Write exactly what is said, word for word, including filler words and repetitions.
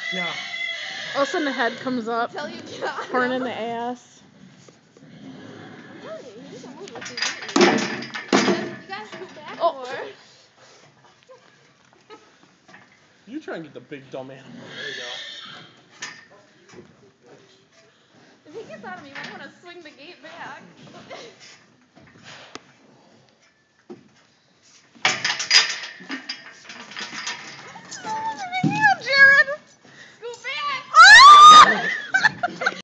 Yeah. All of a sudden the head comes up. Tell you, yeah, Horn in the ass. I'm telling you, he doesn't move with you. You guys scoot back Oh. more. You try and get the big dumb animal. There you go. If he gets out of me, you might want to swing the gate back.